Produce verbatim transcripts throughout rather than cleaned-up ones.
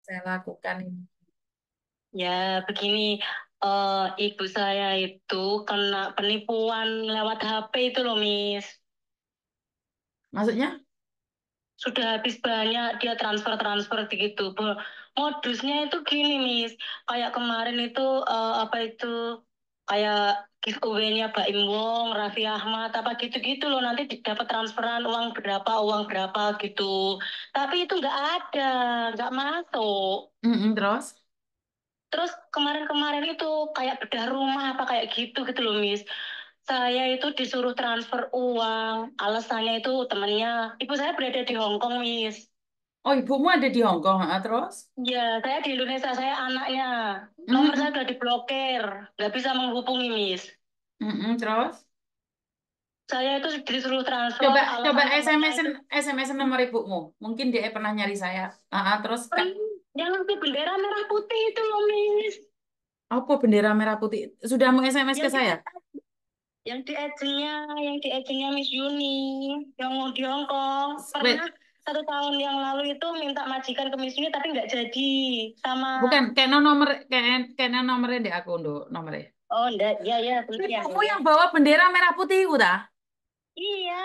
saya lakukan ini. Ya, begini, eh, ibu saya itu kena penipuan lewat H P itu loh, Miss. Maksudnya? Sudah habis banyak dia transfer-transfer gitu. Bo- Modusnya itu gini, Miss. Kayak kemarin itu, eh, apa itu, kayak giveaway-nya Baim Wong, Raffi Ahmad, apa gitu-gitu loh. Nanti dapat transferan uang berapa, uang berapa gitu. Tapi itu nggak ada, nggak masuk. Mm-mm, terus? Terus kemarin-kemarin itu kayak bedah rumah apa kayak gitu gitu loh, Miss. Saya itu disuruh transfer uang. Alasannya itu temennya, ibu saya berada di Hong Kong, Miss. Oh, ibumu ada di Hong Kong, ah, terus? Ya, saya di Indonesia, saya anaknya. Nomor saya Mm-mm, udah diblokir, nggak bisa menghubungi, Miss. mm-mm, terus? Saya itu disuruh transfer, Coba coba alasan temennya S M S-in itu, S M S-in nomor ibumu. Mungkin dia pernah nyari saya. Ah, ah, terus Kak, "Hmm, yang di bendera merah putih itu loh, Miss. apa bendera merah putih? Sudah mau S M S ke Yang di saya? yang di agentnya, yang di agentnya Miss Yuni, yang mau di Hong Kong. Wait, Pernah satu tahun yang lalu itu minta majikan ke Miss Yuni tapi nggak jadi. Sama, bukan, kayaknya nomor kayak kayaknya nomornya di aku ndo, nomornya. oh enggak, ya ya, bentar ya. Ibumu yang bawa bendera merah putih itu dah. Iya,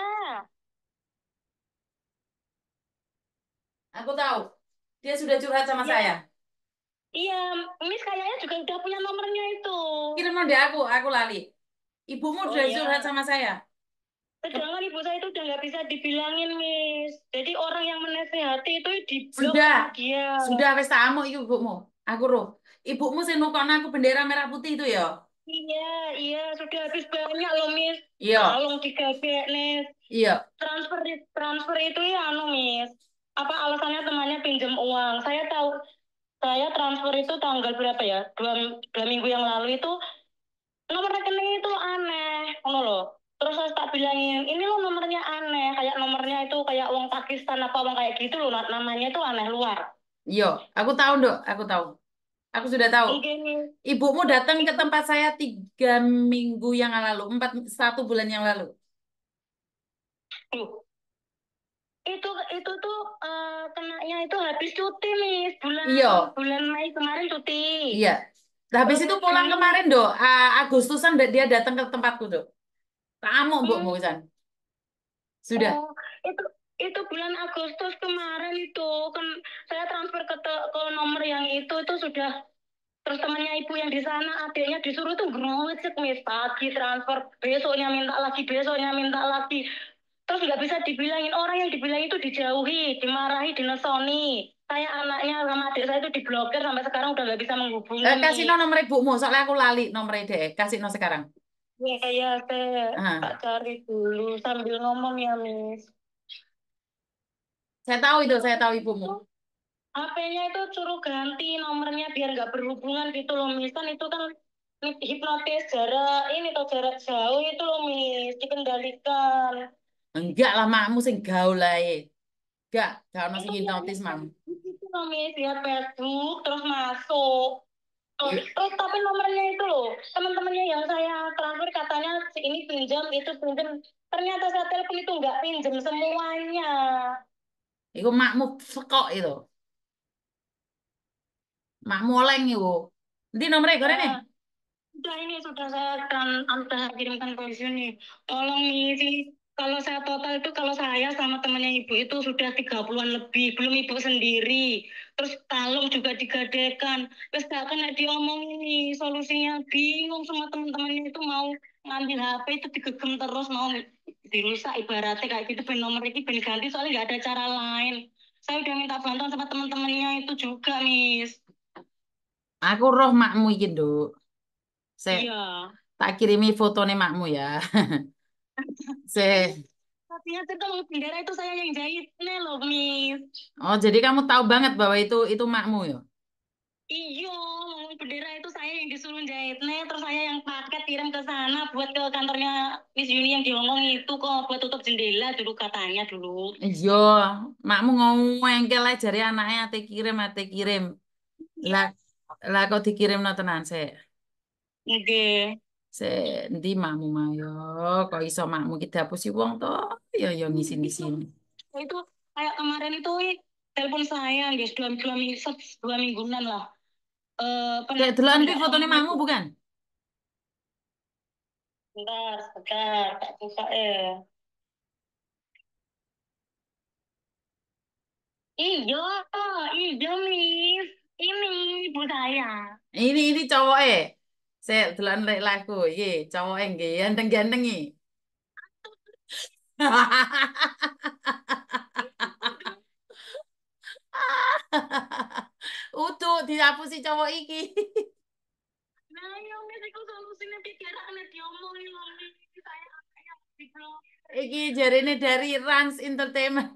Aku tahu. Dia sudah curhat sama saya. iya, iya, Miss kayaknya juga udah punya nomornya itu. Kirim di aku, aku lali. Ibumu Oh sudah curhat iya, sama saya. sedangkan ibu saya itu udah nggak bisa dibilangin, Miss. Jadi orang yang menasehati itu diblok Sudah, sama dia. sudah wis tamu itu ibumu. Aku roh. Ibumu sing nukon aku bendera merah putih itu ya. Iya, iya, sudah habis banyak loh, Miss. Iya, Tolong digabek, Miss. iya. Transfer transfer itu ya anu, Miss. Apa alasannya temannya pinjam uang? Saya tahu, saya transfer itu tanggal berapa ya? Dua, dua minggu yang lalu itu nomor rekening itu aneh, ngono loh. Terus saya tak bilangin, ini loh nomornya aneh, kayak nomornya itu kayak uang Pakistan apa uang kayak gitu loh, na- namanya itu aneh luar. Iya, aku tahu, Dok. Aku tahu. Aku sudah tahu. Mungkin Ibumu datang ke itu, tempat saya tiga minggu yang lalu, empat satu bulan yang lalu. tuh, itu itu tuh eh, kenanya itu habis cuti, Miss. Bulan Iya, bulan Mei kemarin cuti. iya. Nah, habis Terus itu pulang Juni, kemarin, Dok. A- Agustusan dia datang ke tempatku, Dok. Kamu, Mbokmu, hmm, San. Sudah. oh, itu itu bulan Agustus kemarin itu kan saya transfer ke te- ke nomor yang itu itu sudah, terus temannya ibu yang di sana adiknya disuruh tuh ngerucek, Miss, pagi transfer, besoknya minta lagi, besoknya minta lagi, terus nggak bisa dibilangin, orang yang dibilang itu dijauhi, dimarahi, dinesoni. Saya anaknya sama adik saya itu diblokir sampai sekarang udah nggak bisa menghubungi, Eh, kasih no Miss. nomor ibumu, soalnya aku lali nomor deh. Kasih no sekarang. Ya kayak saya tak Ah, cari dulu sambil ngomong ya, Miss. saya tahu itu, saya tahu ibumu. H P-nya itu suruh ganti nomornya biar nggak berhubungan gitu loh, Miss. Kan itu kan hipnotis jarak ini tuh jarak jauh itu loh, Miss. Dikendalikan. Enggak lah, makmu sing gaul lah. Enggak, gak ono sing Itu lihatnya hipnotis, mam. Facebook gitu loh, Miss. Lihat Facebook terus masuk. Tuh, I- terus tapi nomornya itu loh, teman-temannya yang saya transfer katanya si ini pinjam, itu pinjam. Ternyata saya telepon itu nggak pinjam semuanya. Iku makmu sekok itu. Makmu oleng itu. Nanti nomornya goreng nih. Ah, sudah ini sudah saya akan sudah kirimkan ke sini. Tolong isi, kalau saya total itu kalau saya sama temannya ibu itu sudah tiga puluhan lebih, belum ibu sendiri. Terus talung juga digadekan. Terus gak kena diomongin nih solusinya, bingung sama teman-temannya itu mau ngambil H P itu digegem terus mau dirusak ibaratnya kayak gitu, ben nomor ini ben ganti soalnya nggak ada cara lain. Saya udah minta bantuan sama teman-temannya itu juga, Miss. Aku roh makmu iki, Nduk. Saya Iya. tak kirimi fotonya makmu ya. Saya. Tapi itu kalau bendera itu saya yang jahitnya loh, Miss. Oh, jadi kamu tahu banget bahwa itu itu makmu ya? Iyo, ngomong bendera itu saya yang disuruh jahitnya, terus saya yang paket kirim ke sana buat ke kantornya Miss Yuni yang di Hongkong itu kok buat tutup jendela dulu katanya dulu. Iya, makmu ngomong lah jari anaknya ate kirim ate kirim. Iya, Lah lah kok dikirim no tenan sih. oke. Se ndi makmu mau yo kok iso makmu ki dapusi wong to yo yo ngisin di sini. Itu kayak kemarin itu telepon saya guys dua, dua minggu dua mingguan lah. Eh Dek penelpon deloken ki nggak fotone connect. makmu bukan? Bentar, sebentar, tak buka eh. Iya, iya Miss. Ini ibu saya. Ini ini cowoknya. Saya deloken lek lagu iki, cowoknya nggih ganteng-ganteng iki. Utuh dihapusi cowok iki. Nah, iya Miss, itu solusinya pikirannya diomongin loh Miss. Saya saya di blok. Iki jarine dari Rans Entertainment.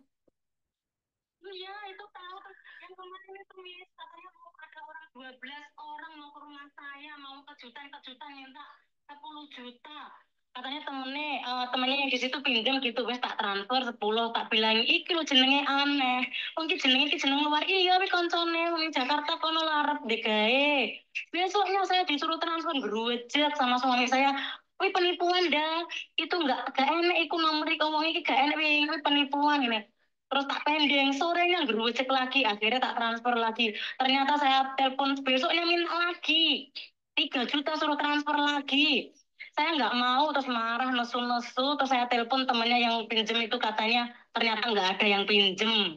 Iya, itu tahu kan. Yang kemarin itu Miss, katanya mau ada orang dua belas orang mau ke rumah saya, mau kejutan-kejutan minta sepuluh juta. Katanya temennya, eh, temennya yang di situ pinjam gitu, wes tak transfer sepuluh, tak bilang, iki lo jenenge aneh. Wong iki jenenge iki jeneng luar, iya wis koncone wong Jakarta kono larep dikae. Besoknya saya disuruh transfer gruwejek sama suami saya. Wih penipuan dah, itu nggak gak enak, iku nomor iku wong iki gak enak, wih wih, penipuan ini. Terus tak pending, sorenya gerujek lagi, akhirnya tak transfer lagi. Ternyata saya telepon besoknya minta lagi. Tiga juta suruh transfer lagi. Saya nggak mau, terus marah, nesu-nesu, terus saya telepon temennya yang pinjem itu katanya ternyata nggak ada yang pinjem.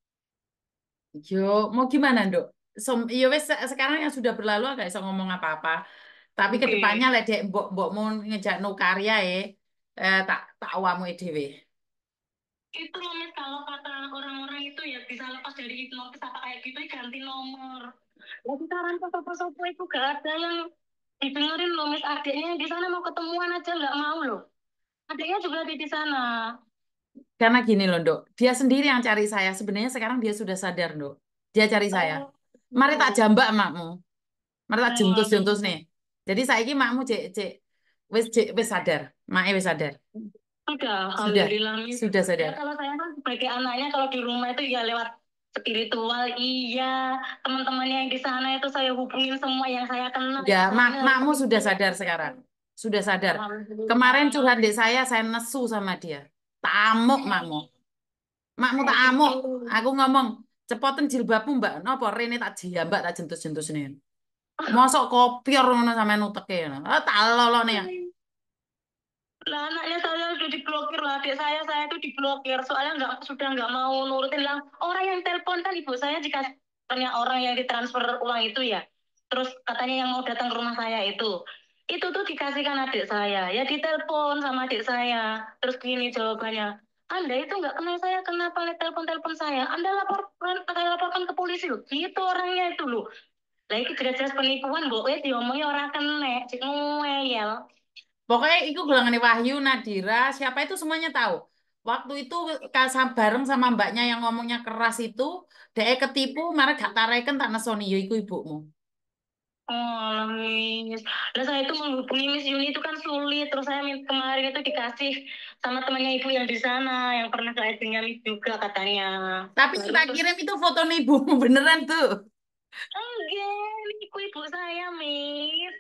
Yo, mau gimana, Nduk? Som, yo wes se- sekarang yang sudah berlalu agak bisa ngomong apa-apa. Tapi Oke. kedepannya lek dek mbok mbok mau ngejak no karya eh, eh tak tak awamu dhewe. Itu loh Miss, kalau kata orang-orang itu ya bisa lepas dari hipnotis apa kayak gitu, ganti nomor. Ya sekarang foto-foto itu gak ada yang didengerin loh Miss, adiknya di sana mau ketemuan aja nggak mau loh. Adiknya juga ada di sana. Karena gini loh, Nduk. Dia sendiri yang cari saya. Sebenarnya sekarang dia sudah sadar, Nduk. Dia cari saya. Oh, Mari tak gitu. jambak makmu. Mari tak Hmm. jentus-jentus nih. Jadi saiki makmu cek cek wis cek wis sadar. Mae wis sadar. Sudah, Sudah. alhamdulillah Miss. Sudah Ya sadar. kalau saya kan sebagai anaknya kalau di rumah itu ya lewat spiritual, iya. Teman-temannya yang di sana itu saya hubungin semua yang saya kenal Ya, itu saya mak makmu nelpon sudah semua. sadar sekarang. Sudah sadar. Kemarin curhat Alhamdulillah. di saya, saya nesu sama dia. Tamuk makmu. Makmu Oh tak amuk. gitu. Aku ngomong, cepotin jilbabmu mbak. Napa rene tak jambak tak jentus-jentus nih. Mosok kopior ngono sampean uteke ngono. Ah tak lolone ya. Lah anaknya saya udah diblokir lah, adik saya saya itu diblokir soalnya nggak sudah nggak mau nurutin lah. Orang yang telepon kan ibu saya jika ternyata orang yang ditransfer uang itu ya, terus katanya yang mau datang ke rumah saya itu, itu tuh dikasihkan adik saya, ya ditelepon sama adik saya, terus gini jawabannya, Anda itu nggak kenal saya, kenapa telepon-telepon saya? Anda laporkan, Anda laporkan ke polisi loh, gitu orangnya itu loh. Lah itu jelas-jelas penipuan, mbok wes diomongnya orang kena, cik ngeyel. Pokoknya itu golongan Wahyu, Nadira, siapa itu semuanya tahu. Waktu itu kasam bareng sama mbaknya yang ngomongnya keras itu, dia ketipu, marah gak tareken tak nesoni, yo iku ibumu. Oh, Miss. Lah saya itu menghubungi Miss Yuni itu kan sulit. Terus saya min- kemarin itu dikasih sama temannya ibu yang di sana, yang pernah ke S D-nya Miss juga katanya. Tapi Nah, yang tak itu kirim itu foto ibumu beneran tuh. enggak, ini ibu ibu saya, Miss.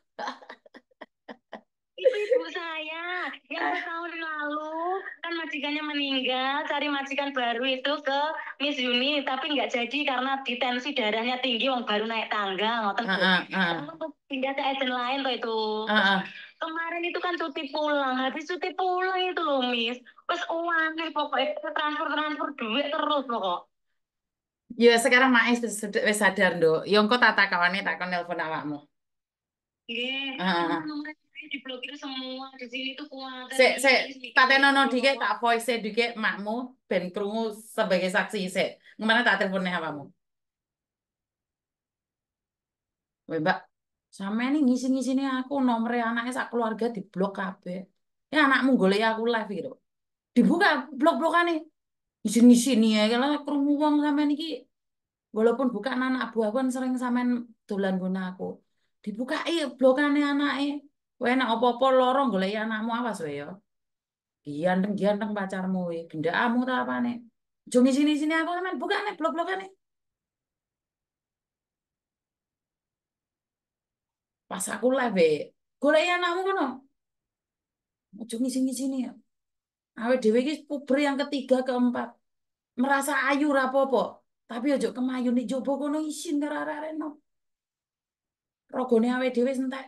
Itu ibu saya yang setahun lalu kan majikannya meninggal, cari majikan baru itu ke Miss Yuni, tapi nggak jadi karena di tensi darahnya tinggi, wong baru naik tangga, ngoten Bu. Heeh, heeh, Lalu pindah ke agent lain tuh itu. Terus heeh. kemarin itu kan cuti pulang, habis cuti pulang itu loh Miss. Terus uang nih pokoknya transfer transfer duit terus pokok. Ya sekarang Maes wis wis sadar, Nduk. Yo engko tak takone takon nelpon awakmu. Iya, cuma Heeh. nomor saya diblokir semua di sini tuh kuadrat Sik, sik, Miss mikirnya patenono ya dikit Allah. tak voice dikit makmu ben krungu sebagai saksi sik. Gimana tak teleponnya awakmu? Weh, Mbak, sampe ini ngisi-ngisi nih aku nomornya anaknya sak keluarga di blok kabeh. Ya anakmu golek aku live gitu. Dibuka blok-blokan nih. Ngisi-ngisi nih ya kalau krungu wong sampean iki walaupun bukan anak abu-abuan sering sampean dolan guna aku. Dibuka iya blokane anake. Kowe nek apa-apa lorong golek anakmu awas wae ya. Ganteng-ganteng pacarmu we. Gendakamu ta apane? Aja ngisi-ngisi aku sampean buka nih blok-blokane. Pas aku live we. Golek anakmu kono. Aja ngisi-ngisi nih ya. Awake dhewe iki puber yang ketiga keempat. Merasa ayu ra apa-apa. Tapi ojo kemayu nih jobo kono isin karo arek-arek no. Rogone awe dhewe entek.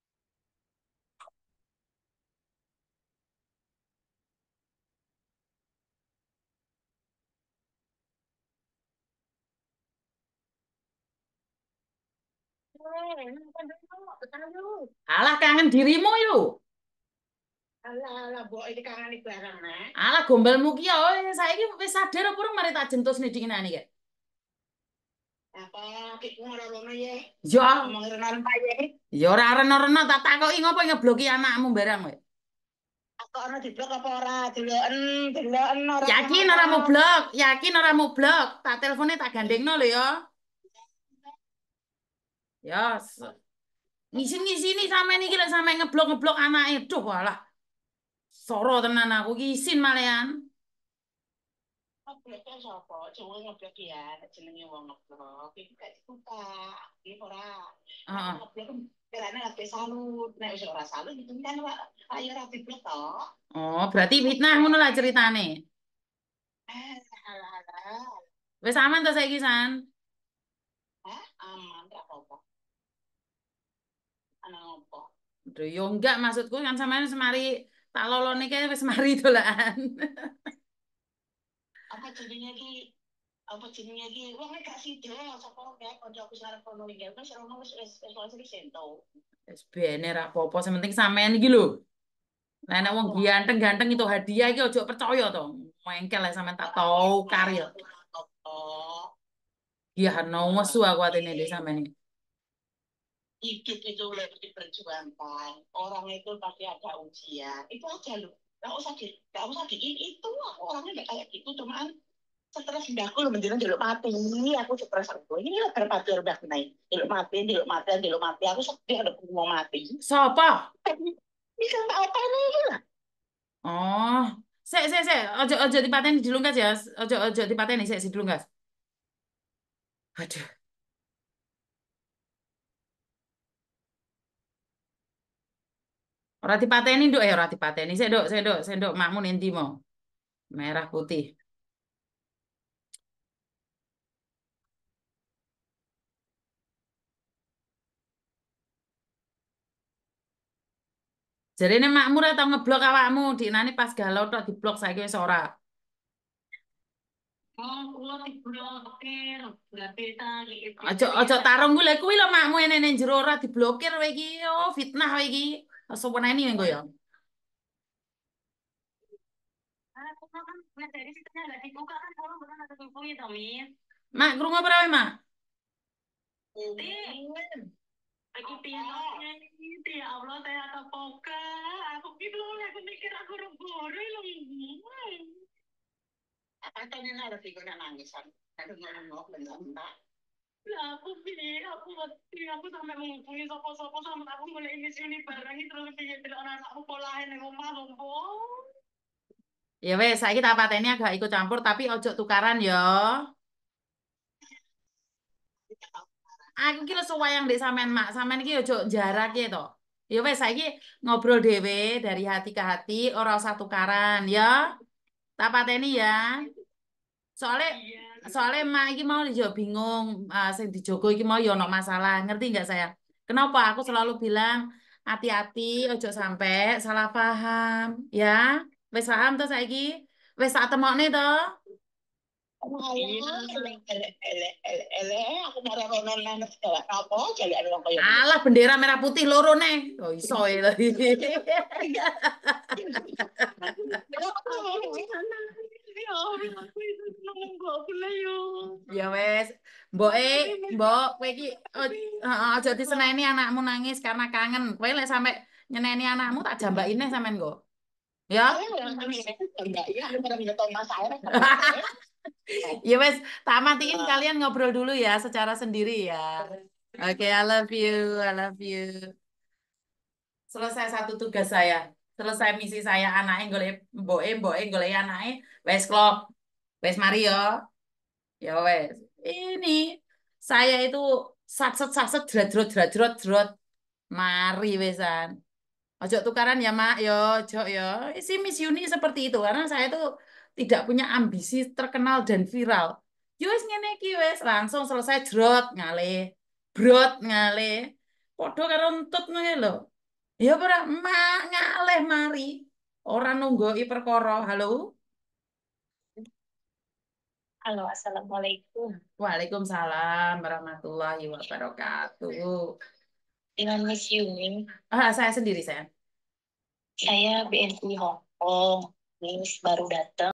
Alah kangen dirimu yuk. Alah, alah, mbok iki kangen barang, Nek. Alah gombalmu ki ya oh, saiki wis sadar apa urung mari tak jentus nidikine iki. Apa kikku ngono ya? Ya, Ngomong renan paye. ya ora rena-rena tak takoki ngopo ngebloki anakmu barang kowe. Kok ana diblok apa ora? Deloken, deloken ora. Yakin ora mau blok, yakin ora mau blok. Tak telepone tak gandengno lho ya. Ya, ngisin-ngisini sampean iki lek sampe ngeblok-ngeblok anake. Duh walah. Soro tenan aku ki isin malehan. Ngeblok sapa? Coba ngeblok ya, jenenge wong ngeblok. Iki gak dibuka. Iki ora. Heeh. Ngeblok karena H P salut. Nek wis ora salut itu kan ayo ora diblok to. Oh, berarti fitnah ngono lah ceritane. Eh, alah alah. Wis aman to saiki San? Hah? Aman ra apa-apa. Ana apa? Duh, yo enggak maksudku kan sampean semari tak lolone kae wis mari dolan. Apa jenenge iki? Apa jenenge iki? Wong gak sida sapa kae kancaku sarep kono iki. Wis ora wis wis wis wis sento. Wis bene ra apa-apa, sing penting sampean iki lho. Lah nek wong ganteng-ganteng itu hadiah iki ojo percaya to. Mengkel lah sampean tak tau karya. Oh, Iya, no wesu aku atine dhewe sampean iki. hidup itu lebih diperjuangkan. Orang itu pasti ada ujian. Itu aja loh. Gak usah di, gak usah di itu. Aku orangnya gak kayak gitu. Cuman stres ndahku lho mendingan njaluk mati. Ini aku stres aku. Ini lah berpati udah naik. Njaluk mati, njaluk mati, njaluk mati. Aku sedih ada mau mati. Sapa? Bisa apa nih lah? Oh, sik sik sik, ojo ojo dipateni dilungkas ya. Ojo ojo dipateni sik si dilungkas. Aduh, ora dipateni nduk eh ora dipateni. Sik nduk, sik nduk, sik nduk makmu endi mau? Merah putih. Jarene makmu ora tau ngeblok awakmu, dinane pas galau tok diblok saiki wis ora. Oh, kula diblokir. Berarti tadi itu. Ojo ojo tarung gue lha kuwi lho makmu enene jero ora diblokir kowe iki. Oh, fitnah kowe iki. Sopeneni engko ya. Aku kan nggak dari situ nggak dibuka kan kalau bukan ada tubuhnya Tommy. Mak, krungu apa rawe, Mak? Aku tiapnya ini ya Allah saya tak poka. Aku gitu aku mikir aku rubore loh. Apa tanya nara sih kau nangisan? Aku ngomong benar. Lah aku pilih, aku mati, aku sampai menghubungi sopo-sopo sama aku mulai ini sini barang itu terus pilih tidak anak aku polahin yang rumah lombok. Ya wes, saiki tak pateni agak ikut campur tapi ojo tukaran ya. Aku kira sewayang dek sampean mak, sampean iki ojo jarak ya to. Ya wes, saiki ngobrol dhewe dari hati ke hati, ora usah tukaran ya. Tak pateni ya. Soalnya soalnya mak iki mau yo bingung, uh, sing dijogo iki mau yo ono masalah, ngerti nggak saya? Kenapa aku selalu bilang hati-hati, ojo sampai salah paham, ya. Wes paham to saiki? Wes tak temokne to. Aku marah ronon nang segala apa jadi ada orang kaya Alah bendera merah putih loro neh. Oh iso ya. Ya wes, mboke, mbok kowe iki oh, heeh, aja diseneni anakmu nangis karena kangen. Kowe lek sampe nyeneni anakmu tak jambaki neh sampean kok. Ya. Ya wes, tak matiin kalian ngobrol dulu ya secara sendiri ya. Oke, I love you, I love you. Selesai satu tugas saya. Selesai misi saya anaknya golek mboke, mboke golek anaknya. Wes klop. Wes mari yo. Ya wes. Ini saya itu satset satset jrot jrot jrot jrot. Mari wesan. Ojo tukaran ya, Mak. Yo, ojo yo. Isi Miss Yuni seperti itu karena saya itu tidak punya ambisi terkenal dan viral. Ya wis ngene iki wis langsung selesai jrot ngalih. Brot ngalih. Padha karo entut ngene lho. Ya ora mak ngalih mari. Ora nunggoki perkara. Halo. Halo, Assalamualaikum. Waalaikumsalam warahmatullahi wabarakatuh. Dengan Miss Yumi, Ah, saya sendiri saya. saya B N I Hong Kong. Miss baru datang.